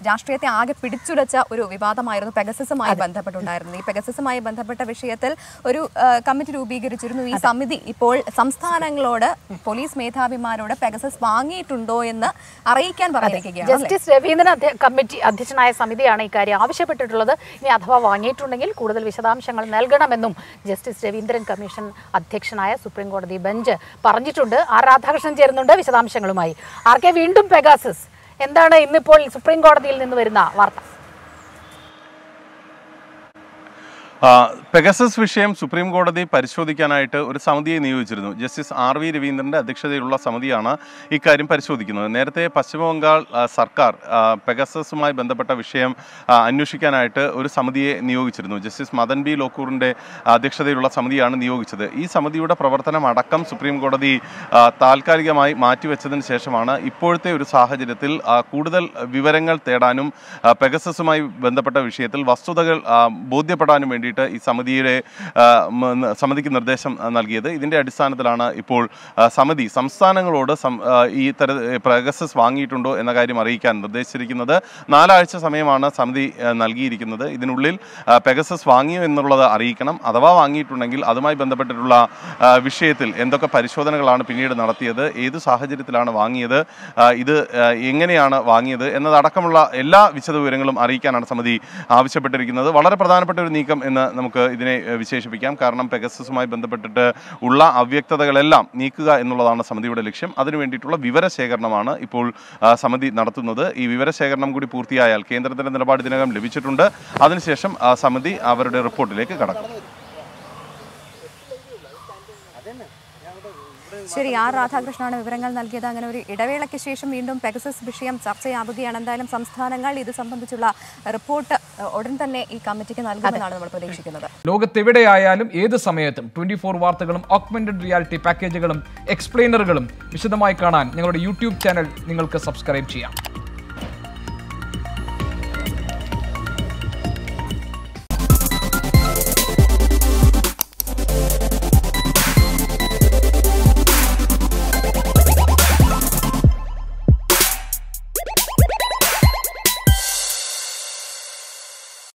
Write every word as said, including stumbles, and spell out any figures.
രാഷ്ട്രീയത്തെ ആകെ പിടിച്ചുലച്ച ഒരു വിവാദമായിരുന്നു പെഗസസുമായി ബന്ധപ്പെട്ടുണ്ടായിരുന്നത്. ഈ പെഗസസുമായി ബന്ധപ്പെട്ട വിഷയത്തിൽ ഒരു കമ്മിറ്റി രൂപീകരിച്ചിരുന്നു. ഈ സമിതി ഇപ്പോൾ സംസ്ഥാനങ്ങളോട് പോലീസ് മേധാവിമാരോട് പെഗസസ് വാങ്ങിയിട്ടുണ്ടോ എന്ന് അറിയിക്കാൻ പറഞ്ഞിരിക്കുകയാണ്. ജസ്റ്റിസ് രവീന്ദ്രൻ കമ്മിറ്റി അധ്യക്ഷനായ സമിതിയാണ് ഇക്കാര്യം ആവശ്യപ്പെട്ടിട്ടുള്ളത്. ഇനി അഥവാ വാങ്ങിയിട്ടുണ്ടെങ്കിൽ കൂടുതൽ വിശദാംശങ്ങൾ നൽകണമെന്നും ജസ്റ്റിസ് രവീന്ദ്രൻ കമ്മീഷൻ അധ്യക്ഷനായ സുപ്രീം കോടതി ബെഞ്ച് പറഞ്ഞിട്ടുണ്ട്. ആർ രാധാകൃഷ്ണൻ ചേരുന്നുണ്ട് വിശദാംശങ്ങളുമായി. ആർ കെ, വീണ്ടും പെഗാസസ്, എന്താണ് ഇന്നിപ്പോൾ സുപ്രീം കോടതിയിൽ നിന്ന് വരുന്ന വാർത്ത? പെഗസസ് വിഷയം സുപ്രീം കോടതി പരിശോധിക്കാനായിട്ട് ഒരു സമിതിയെ നിയോഗിച്ചിരുന്നു. ജസ്റ്റിസ് ആർ വി രവീന്ദ്രൻ്റെ അധ്യക്ഷതയിലുള്ള സമിതിയാണ് ഇക്കാര്യം പരിശോധിക്കുന്നത്. നേരത്തെ പശ്ചിമബംഗാൾ സർക്കാർ പെഗസസുമായി ബന്ധപ്പെട്ട വിഷയം അന്വേഷിക്കാനായിട്ട് ഒരു സമിതിയെ നിയോഗിച്ചിരുന്നു. ജസ്റ്റിസ് മദൻ ബി ലോക്കൂറിൻ്റെ അധ്യക്ഷതയിലുള്ള സമിതിയാണ് നിയോഗിച്ചത്. ഈ സമിതിയുടെ പ്രവർത്തനം അടക്കം സുപ്രീം കോടതി താൽക്കാലികമായി മാറ്റിവെച്ചതിന് ശേഷമാണ് ഇപ്പോഴത്തെ ഒരു സാഹചര്യത്തിൽ കൂടുതൽ വിവരങ്ങൾ തേടാനും പെഗസസുമായി ബന്ധപ്പെട്ട വിഷയത്തിൽ വസ്തുതകൾ ബോധ്യപ്പെടാനും വേണ്ടി ഈ സമിതിയുടെ സമിതിക്ക് നിർദ്ദേശം നൽകിയത്. ഇതിന്റെ അടിസ്ഥാനത്തിലാണ് ഇപ്പോൾ സമിതി സംസ്ഥാനങ്ങളോട് ഈ തര പെഗസസ് വാങ്ങിയിട്ടുണ്ടോ എന്ന കാര്യം അറിയിക്കാൻ നിർദ്ദേശിച്ചിരിക്കുന്നത്. നാലാഴ്ച സമയമാണ് സമിതി നൽകിയിരിക്കുന്നത്. ഇതിനുള്ളിൽ പെഗസസ് വാങ്ങിയോ എന്നുള്ളത് അറിയിക്കണം. അഥവാ വാങ്ങിയിട്ടുണ്ടെങ്കിൽ അതുമായി ബന്ധപ്പെട്ടിട്ടുള്ള വിഷയത്തിൽ എന്തൊക്കെ പരിശോധനകളാണ് പിന്നീട് നടത്തിയത്, ഏത് സാഹചര്യത്തിലാണ് വാങ്ങിയത്, ഇത് എങ്ങനെയാണ് വാങ്ങിയത് എന്നതടക്കമുള്ള എല്ലാ വിശദവിവരങ്ങളും അറിയിക്കാനാണ് സമിതി ആവശ്യപ്പെട്ടിരിക്കുന്നത്. വളരെ പ്രധാനപ്പെട്ട ഒരു നീക്കം എന്ന് നമുക്ക് ഇതിനെ വിശേഷിപ്പിക്കാം. കാരണം പെഗസസുമായി ബന്ധപ്പെട്ടിട്ട് ഉള്ള അവ്യക്തതകളെല്ലാം നീക്കുക എന്നുള്ളതാണ് സമിതിയുടെ ലക്ഷ്യം. അതിനു വേണ്ടിയിട്ടുള്ള വിവരശേഖരണമാണ് ഇപ്പോൾ സമിതി നടത്തുന്നത്. ഈ വിവരശേഖരണം കൂടി പൂർത്തിയായാൽ കേന്ദ്രത്തിന്റെ നിലപാട് ഇതിനകം ലഭിച്ചിട്ടുണ്ട്. അതിനുശേഷം സമിതി അവരുടെ റിപ്പോർട്ടിലേക്ക് കടക്കും. ശരി, ആർ രാധാകൃഷ്ണനാണ് വിവരങ്ങൾ നൽകിയത്. അങ്ങനെ ഒരു ഇടവേളയ്ക്ക് ശേഷം വീണ്ടും പെഗസസ് വിഷയം ചർച്ചയാവുകയാണ്. എന്തായാലും സംസ്ഥാനങ്ങൾ ഇത് സംബന്ധിച്ചുള്ള റിപ്പോർട്ട് ഉടൻ തന്നെ ഈ കമ്മിറ്റിക്ക് നൽകുമെന്നാണ് നമ്മൾ പ്രതീക്ഷിക്കുന്നത്. ലോകത്തെവിടെയായാലും ഏത് സമയത്തും ട്വന്റി ഫോർ വാർത്തകളും ഓഗ്മെന്റഡ് റിയാലിറ്റി പാക്കേജുകളും എക്സ്പ്ലെയിനറുകളും വിശദമായി കാണാൻ ഞങ്ങളുടെ യൂട്യൂബ് ചാനൽ നിങ്ങൾക്ക് സബ്സ്ക്രൈബ് ചെയ്യാം.